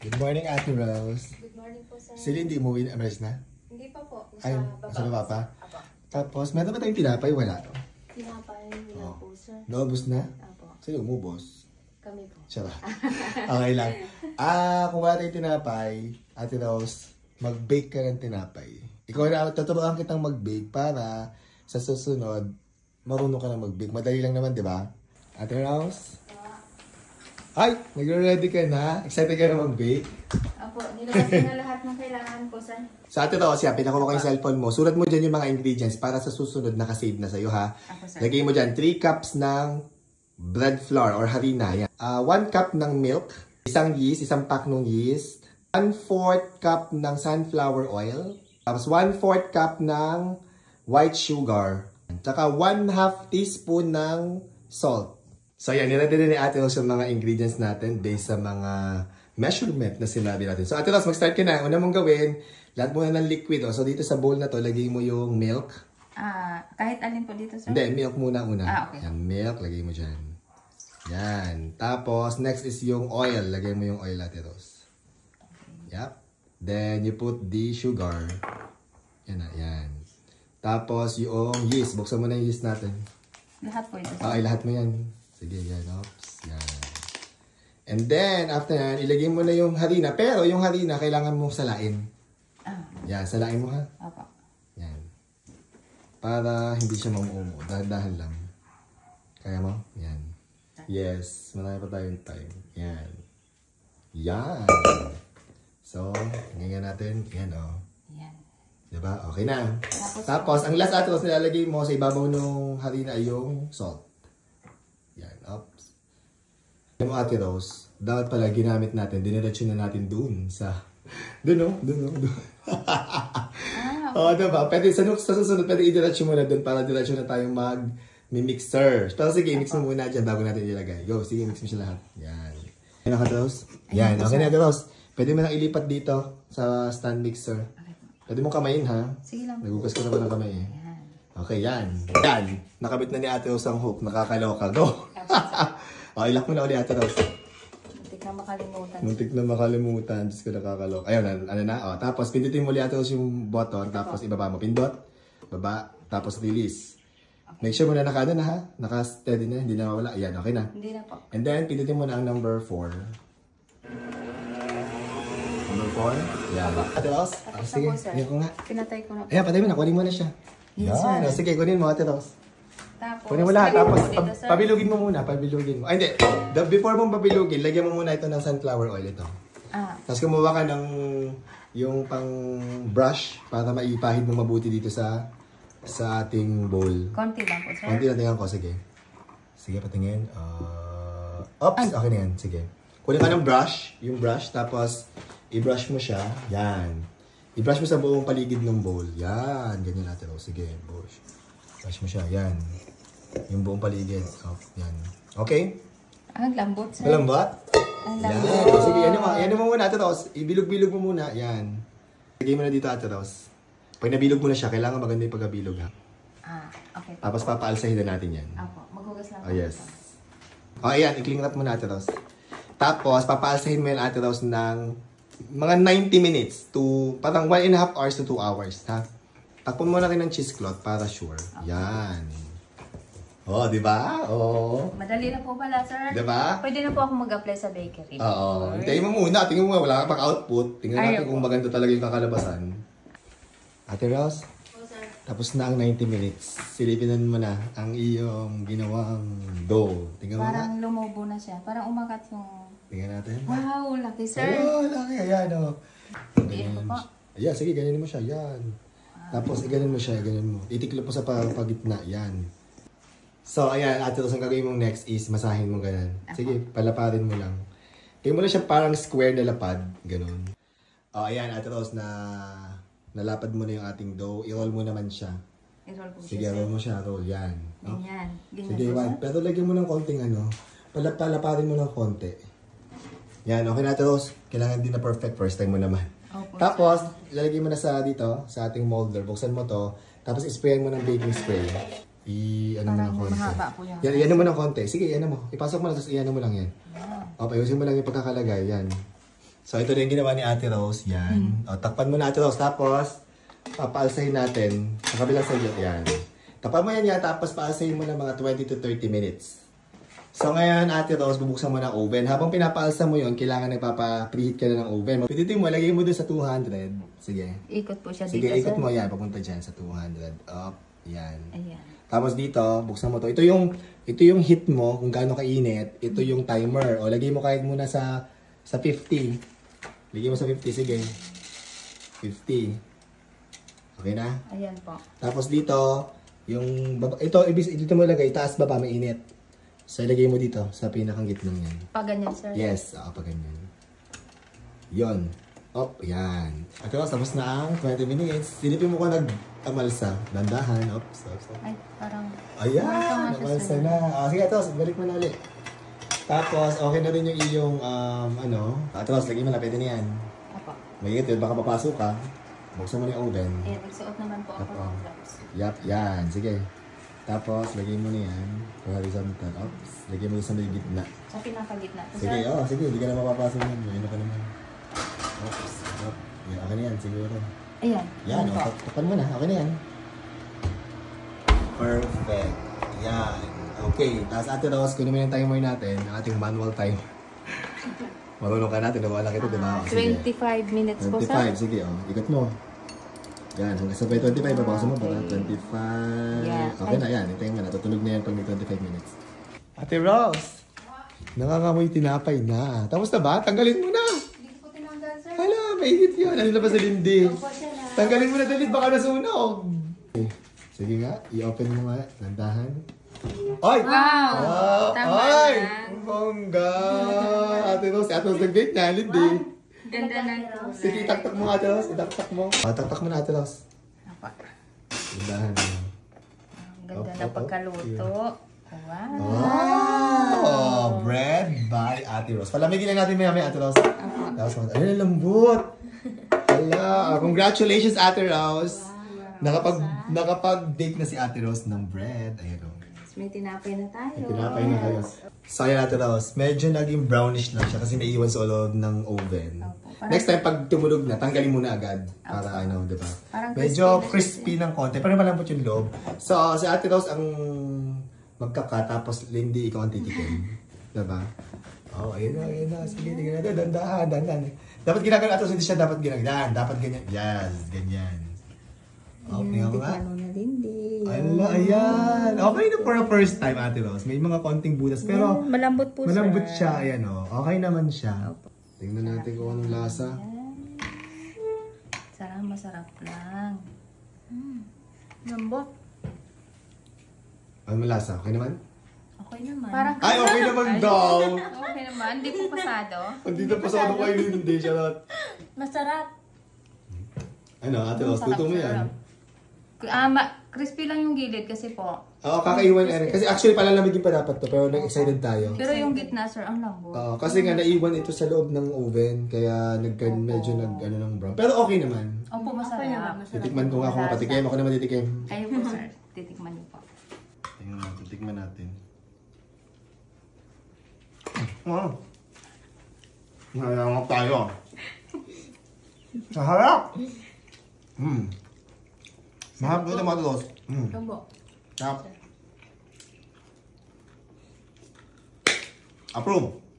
Good morning, Ate Rose. Good morning po, sir. Sila hindi umuwi na, amalis na? Hindi pa po. Ay, nasa baba pa? Apo. Tapos, meron ba tayong tinapay? Wala. Tinapay, wala po, sir. Naubos na? Apo. Sino umubos? Kami po. Siya ba? Okay lang. Kung wala tayong tinapay, Ate Rose, mag-bake ka ng tinapay. Ikaw na, tuturuan kitang mag-bake para sa susunod, marunong ka na mag-bake. Madali lang naman, di ba? Ate Rose? Ay, nagre-ready ka na? Excited ka na mag-bake? Apo, nilabas ko na lahat ng kailangan po, sir. Sa Ate Rose, pinakuha ko yung cellphone mo. Sulat mo dyan yung mga ingredients para sa susunod nakasave na sa'yo, ha? Apo, sir. Lagay mo dyan 3 cups ng bread flour or harina. Yan. 1 cup ng milk, isang yeast, isang pack ng yeast, 1/4 cup ng sunflower oil, tapos 1/4 cup ng white sugar, tsaka 1/2 teaspoon ng salt. So yan, nilagay din ni Ate Rose yung mga ingredients natin based sa mga measurement na sinabi natin. So Ate Rose, mag-start ka na. Una mong gawin, lahat muna ng liquid. So dito sa bowl na to, lagay mo yung milk. Kahit alin po dito, sir? Hindi, milk muna una. Okay. Yan, milk, lagay mo dyan. Yan. Tapos, next is yung oil. Lagay mo yung oil, Ate Rose. Yep. Then, you put the sugar. Yan na, yan. Tapos, yung yeast. Buksan mo na yung yeast natin. Lahat po ito, sir? Okay, lahat mo yan. Sige, yan. Oops. Yan. And then, after yan, ilagay mo na yung harina. Pero, yung harina, kailangan mo salain. Yan, salain mo ha. Apo. Yan. Para hindi siya mamuumo. Dahan-dahan lang. Kaya mo? Yan. Yes. Marami pa tayong time. Yan. Yan. So, ganyan natin. Yan, oh. Yan. Diba? Okay na. Tapos, ang last atos nilalagay mo sa ibabaw ng harina ay yung salt. Yan. Oops. Alam mo, Ate Rose, dapat pala ginamit natin, diniretso na natin dun sa... Dun, oh. Dun, oh. Dun. Oo, diba? Pwede, sa susunod, pwede i-diretso mo na dun para diretso na tayong mag-mixer. Pero sige, mix mo muna dyan bago natin ilagay. Go, sige, mix mo siya lahat. Yan. Yan, Ate Rose? Yan, okay na, Ate Rose. Pwede mo nang ilipat dito sa stand mixer. Pwede mo kamayin, ha? Sige lang. Nagugas ko na ba ng kamay, eh? Yan. Okay, yan. Yan. Nakabit na ni Ate Rose ang hook. Nakakaloka. Go! O, ilak mo na ulit, Ate Rose. Muntik na makalimutan. Muntik na makalimutan. Diyos ko nakakaloka. Ayun, ano na. O, tapos, pindutin mo ulit, Ate Rose, yung button. Tapos, ibaba mo. Pindot. Baba. Tapos, release. Make sure mo na naka na, ha? Naka-steady na. Hindi na mawala. Ayan, okay na. Hindi na po. And then, pindutin mo na ang number 4. Number 4. Yan. Ate Rose? Tapos Sige. na po, sir. Yan ko nga. Pinatay ko na po. Ayan, patay mo na. Kunin mo na siya. Yes, Yan. sir. Sige, kunin mo, Ate Rose. Tapos, Kunin mo lahat. lagyan Tapos, po dito, sir. pabilugin mo muna. Pabilugin mo. Ay, hindi. Before mong pabilugin, lagyan mo muna ito ng sunflower oil ito. Tapos kumuha ka ng yung pang brush para maipahid mo mabuti dito sa ating bowl. Konti lang po, sir. Konti na tingnan ko. Sige. Sige, patingin. Oops. Okay na yan. Sige. Kunin ka ng brush. Yung brush. Tapos, i-brush mo siya. Yan. I-brush mo sa buong paligid ng bowl. Yan. Ganyan natin. Sige. Brush mo siya. Yan. Yung buong paligid. Yan. Okay? Ang lambot, sir. Malambot? Ang Yan. lambot. Sige, yan mo muna, Ate Rose. Ibilog-bilog mo muna. Yan. Lagay mo na dito, Ate Rose. Pag nabilog mo na siya, kailangan maganda yung pagkabilog, ha? Okay. Tapos papaalsahin na natin yan. Apo. Maghugas lang po. Oh, yes. Ayan. I-clean wrap mo na, Ate Rose. Tapos, papaalsahin mo yan, Ate Rose, ng mga 90 minutes to, parang 1.5 hours to 2 hours, ha? Takpon mo na rin ng cheesecloth para sure. Yan. Oh, di ba? Oh. Madali na po pala, sir. Di ba? Pwede na po ako mag-apply sa bakery. Oo. Hintayin mo muna. Tingnan mo, wala ka pang output. Tingnan natin kung maganda talaga yung kakalabasan. Ate Rose, tapos na ang 90 minutes. Silipinan mo na ang iyong ginawang dough. Tingnan mo na. Parang lumubo na siya. Parang umagat yung... Tingnan natin. Wow, laki, sir. Oh, laki. Ayan, oh. Tingnan ko po. Ayan, sige, ganyan mo siya. Yan. Tapos, iganin mo siya. Iganin mo. Itiklop mo sa pagitna. Yan. So, ayan, Ate Rose, ang gagawin mong next is masahin mo ganyan. Sige, palaparin mo lang. Tingnan mo na siya parang square na lapad. Ganon. Oh, ayan, Ate Rose, nalapad mo na yung ating dough. I-roll mo naman siya. I-roll po Sige, siya, sir. roll mo siya. Roll, yan. Oh. Ganyan. Ganyan Sige, po, Juan. sir. Pero lagyan mo ng konting palaparin mo ng konti. Yan, okay na, Ate Rose. Kailangan din na perfect. First time mo naman. Opo, Tapos, ilalagay mo na sa dito, sa ating molder. Buksan mo to. Tapos, sprayan mo ng baking spray. Ano mo ng konti. Mahaba po yan. Yan mo ng konti. Sige, yan mo. Ipasok mo na, tapos yan mo lang yan. Wow. O, payusin mo lang yung pagkakalagay. Yan. So, ito rin ginawa ni Ate Rose. Yan. O, takpan mo na Ate Rose. Tapos, papaalsahin natin. Sa kabilang side, yan. Takpan mo yan, tapos paalsahin mo na mga 20 to 30 minutes. So, ngayon, Ate Rose, bubuksan mo na ang oven. Habang pinapaalsa mo yun, kailangan nagpapa-preheat ka na ng oven. Pititin mo, lagay mo dun sa 200. Sige. Ikot po siya Sige, dito, ikot sir. mo yan. Papunta dyan sa 200. Up. Yan. Ayan. Tapos dito, buksan mo to. Ito yung heat mo, kung gaano kainit. Ito yung timer. O, lagay mo kahit muna sa 50. Lagay mo sa 50, sige. 50. Okay na? Ayan po. Tapos dito, dito mo lagay, taas baba, mainit. So, ilagay mo dito, sa pinakang gitnang yan. Pag ganyan, sir. Yes, pag ganyan. Yun. Op, yan. At tapos na ang 20 minutes. Silipin mo ko nag-amalsa. Dandahan. Ops. Ay, parang... Ayan, namalsa na. Sige, Atos, balik mo na ulit. Tapos, okay na rin yung iyong, Atos, lagay mo na, pwede na yan. Apo. Mayigit, baka papasok ka. Buksan mo na yung oven. Ayan, nagsuot naman po ako ng gloves. Yap, yan. Sige. Tapos, lagay mo na yan. Horizontal. Ops. Lagay mo sa may gitna. Sa pinakagitna. Sige, sige. Hindi ka na mapapasok yan. Mayroon ka naman. Ops. Op. Yan, okay na yan. Siguro. Ayan. Yan, tapan mo na. Okay na yan. Perfect. Yan. Okay. Tapos Ate Rose, kunin mo yung timer natin. Ang ating manual timer. Marunong ka natin. Nawala kita, di ba? 25 minutes po, sir. 25. Sige, ikot mo. Yan. Hanggang sabay 25. Babakasan mo para 25. Yeah. Okay na yan. Hintayin mo na. Tutunog na yan pag may 25 minutes. Ate Rose! Nangangamoy tinapay na. Tapos na ba? Tanggalin mo na! Hindi ko tinanggal, sir. Hala, mainit yun. Ano na ba sa lindi? Opo, sir. Tanggalin mo na dalit, baka nasunog. Okay. Sige nga, i-open mo nga. Landahan. Ay! Wow! Wow! Tama Ay! na. Ang bongga! Ate Rose nag-date na, Lindy. Ganda ng kulay. Sige, itaktak mo Ate Rose. Itaktak mo. Taktak mo na Ate Rose. Apa. Landahan mo. Ang ganda ng pagkaluto. Wow! Oh! Bread by Ate Rose. Palamigin na natin maya Ate Rose. Tapos, ayun, ang lambot. Hala, congratulations Ate Rose. Nakapag-bake na si Ate Rose ng bread. Ayun o. May tinapay na tayo. Tinapay na kayo. So, ayan Ate Rose. Medyo naging brownish na siya kasi naiiwan sa loob ng oven. Opo. Next time, pag tumunog na, tanggalin mo na agad. Para di ba? Parang Medyo crispy ng konti. Pero malambot yung loob. So, si Ate Rose ang magkaka, tapos Lindy, ikaw ang titikim. Diba? Oh, ayun na. Sige, tingnan natin. Dandahan. Dapat ginagawa Ate Rose, hindi siya dapat ginagawa. Dapat ganyan. Yes, ganyan. Oh, tingnan mo nga. Tikman na Lindy. Ala, ayan. Okay na for a first time, Ate Rose. May mga konting butas, pero Malambot po, malambot sir. siya. Ayan, oh. Okay naman siya. Tingnan natin kung anong lasa. Sarap, masarap lang. Lambot. Ano lasa? Okay naman? Okay naman. Parang Ay, okay naman daw. okay naman. Hindi po pasado. Andito pa sa ano kayo, hindi siya lahat. Masarap. Ano, Ate Rose, luto mo yan. Crispy lang yung gilid kasi po. Oo, kakaiwan na rin. Kasi actually, palalamigin pa dapat to, pero excited tayo. Pero yung gitna, sir, ang lambot. Kasi nga, naiwan ito sa loob ng oven, kaya medyo ng brown. Pero okay naman. Opo, masarap. Titikman ko nga kung mapatikim. Ako naman titikim. Kayo po, sir. Titikman niyo po. Tingnan natin, tikman natin. Wow. Nalangap tayo. Naharap! Mahal ko ito mga tulos. Lambot. Approve.